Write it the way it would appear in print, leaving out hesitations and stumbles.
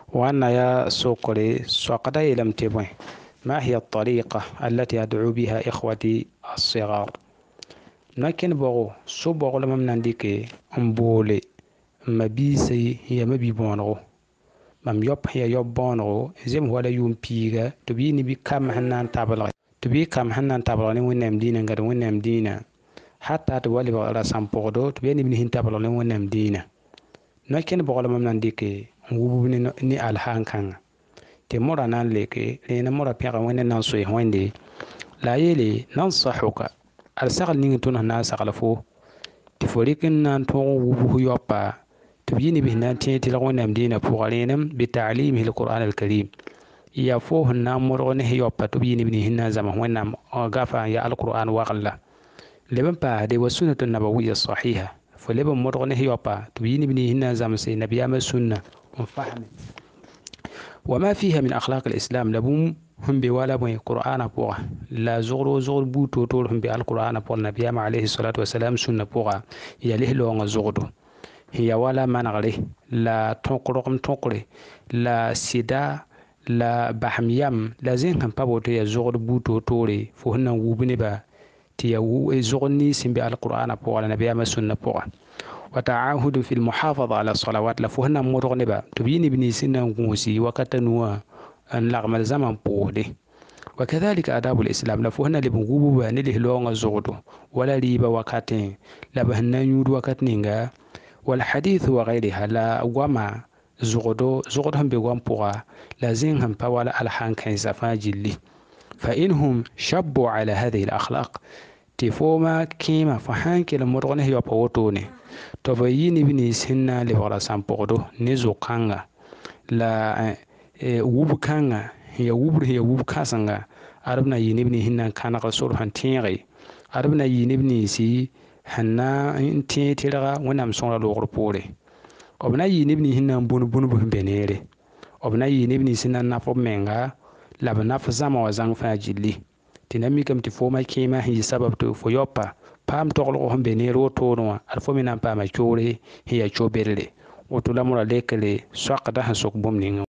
وأنا يا سوكري سوكدا لم تبوي. ما هي الطريقة التي أدعو بها إخوتي الصغار؟ لكن بغو سو بغو لما مننديك أمبولي ما بيسي هي ما بيبونغو mam yop ya yop bongo zem wala yum piga to bi ni bi kam hanan tabala to bi kam hanan tabala ni wonnam dina ngad wonnam dina hatta to wali ba ra sampodo to bi ni hin tabala ni wonnam dina no ken bo mam nan dike wubu ni alhan kan te mora nan leke le na mora pega wonna nan so wende la yele nansahuka al sagal ni tun na sagal fo ti forikin nan to wubu yopa تبيني بهنا تيتي لغونا مدينة فوغالينم بتعليمه القرآن الكريم يا فوه النامر ونه يوبا تبيني بهنا زمان وينام غافا يا القرآن واغلا لبن با دي والسنة النبوية الصحيحة فلبن مرغنه يوبا تبيني بهنا زمان سي نبي أما السنة وفهم وما فيها من أخلاق الإسلام لبوم هم بولا بوي قرآن بوغا لا زغر بوتو طول هم بالقرآن بوغا نبي عليه الصلاة والسلام سنة بوغا يليه لونغ زغدو هي ولا منغري لا تنقري لا سيدا لا بحميام لازم هم بابوتو يا زغر بوتو توري فهنا وبني با تيا زغني سمبي القرآن بوغا نبي أما السنة بوغا وتعاهد في المحافظة على الصلوات لفهنا مرغني با تبيني بني سنة وموسي وكتنوا أن لغم الزمن بوغدي وكذلك آداب الإسلام لفهنا لبنغوبو بانيله لونغ زغدو ولا ريبا وكاتين لبهنا يود وكاتنينغا والحديث وغيرها لا وما زغدهم بوام بوغا لازم هم باولا الحان كان سفاجلي فإنهم شبوا على هذه الأخلاق تفوما كيما فحان كلا مرغنه يوبوتوني تبيني بني سنة لبغلا سامبوغدو نزو كانغا لا ووب كانغا هي ووب كاسنغا عربنا ينبني هنا كان رسول هنتيغي عربنا ينبني سي hanna tin tiraga wonam sõra loogr poore b na yɩ neb nins na n bũn bũnb sẽn be neere b na yɩ neb nins na n naf b menga la b naf zãma wa zãng fãa gilli tɩ na mikame tɩ fooma kẽema sẽn yɩ sabab tɩ fo yaopa paam toglgo sẽn be neer wotoorẽ wã ad fo me na n paama coore sẽn yaa co-berre woto la mora lekre soakda sẽn sok bũmb ninga